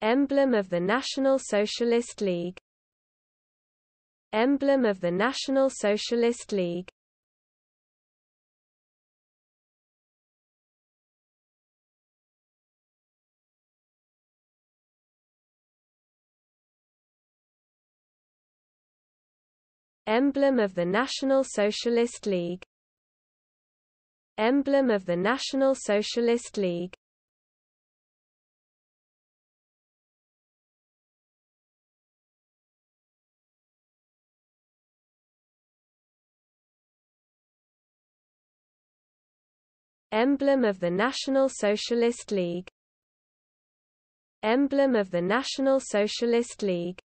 Emblem of the National Socialist League. Emblem of the National Socialist League. Emblem of the National Socialist League. Emblem of the National Socialist League. Emblem of the National Socialist League. Emblem of the National Socialist League.